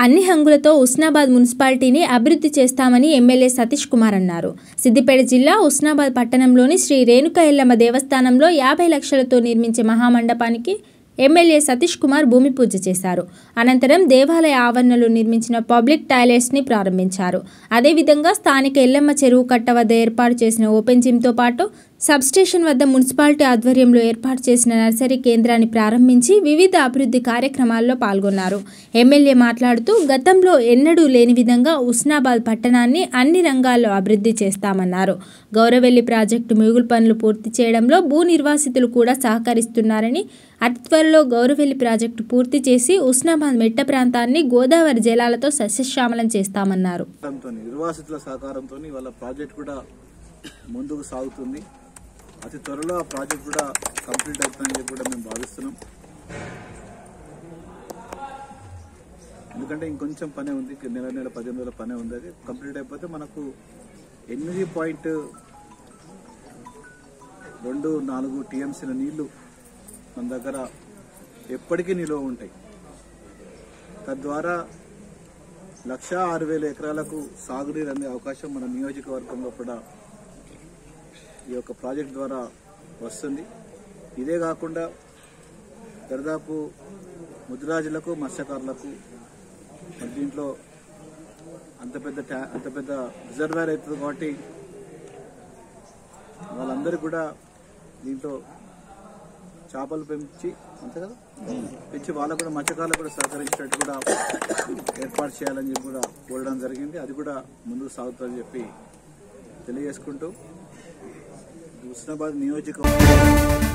అన్ని హంగులతో హుస్నాబాద్ మున్సిపాలిటీని అభివృద్ధి చేస్తామని ఎమ్మెల్యే సతీష్ కుమార్ అన్నారు. సిద్దిపేట జిల్లా హుస్నాబాద్ పట్టణంలోని శ్రీ రేణుకా ఎల్లమ్మ దేవస్థానంలో 50 లక్షలతో నిర్మించే మహామండపానికి ఎమ్మెల్యే సతీష్ కుమార్ భూమి పూజ చేశారు. అనంతరం దేవాలయ ఆవరణలో నిర్మించిన పబ్లిక్ టాయిలెట్స్ని ప్రారంభించారు. అదేవిధంగా స్థానిక ఎల్లమ్మ చెరువు కట్ట వద్ద ఏర్పాటు చేసిన ఓపెన్ జిమ్తో పాటు సబ్స్టేషన్ వద్ద మున్సిపాలిటీ ఆధ్వర్యంలో ఏర్పాటు చేసిన నర్సరీ కేంద్రాన్ని ప్రారంభించి వివిధ అభివృద్ధి కార్యక్రమాల్లో పాల్గొన్నారు. ఎమ్మెల్యే మాట్లాడుతూ గతంలో ఎన్నడూ లేని విధంగా హుస్నాబాద్ పట్టణాన్ని అన్ని రంగాల్లో అభివృద్ధి చేస్తామన్నారు. గౌరవెల్లి ప్రాజెక్టు మిగులు పనులు పూర్తి చేయడంలో భూ నిర్వాసితులు కూడా సహకరిస్తున్నారని, అతి త్వరలో గౌరవెల్లి ప్రాజెక్టు పూర్తి చేసి హుస్నాబాద్ మెట్ట ప్రాంతాన్ని గోదావరి జలాలతో సస్యశ్యామలం చేస్తామన్నారు. నిర్వాసితుల సహకారంతో వాళ్ళ ప్రాజెక్ట్ కూడా ముందుకు సాగుతుంది. అతి త్వరలో ఆ ప్రాజెక్ట్ కూడా కంప్లీట్ అవుతుందని కూడా మేము భావిస్తున్నాం. ఎందుకంటే ఇంకొంచెం పనే ఉంది, నెల 15 రోజుల పనే ఉంది. అది కంప్లీట్ అయిపోతే మనకు 8.24 టీఎంసీల నీళ్లు మన దగ్గర ఎప్పటికీ నిలువ ఉంటాయి. తద్వారా 1,06,000 ఎకరాలకు సాగునీరు అందే అవకాశం మన నియోజకవర్గంలో కూడా ఈ యొక్క ప్రాజెక్ట్ ద్వారా వస్తుంది. ఇదే కాకుండా దాదాపు ముద్రాజులకు, మత్స్యకారులకు దీంట్లో అంత పెద్ద రిజర్వాయర్ అవుతుంది కాబట్టి వాళ్ళందరూ కూడా దీంట్లో చేపలు పెంచి అంతే కదా పెంచి వాళ్ళకు కూడా మత్స్యకారులకు కూడా సహకరించినట్టు కూడా ఏర్పాటు చేయాలని చెప్పి కూడా కోరడం జరిగింది. అది కూడా ముందుకు సాగుతుందని చెప్పి తెలియజేసుకుంటూ హుస్నాబాద్ నియోజకవర్గం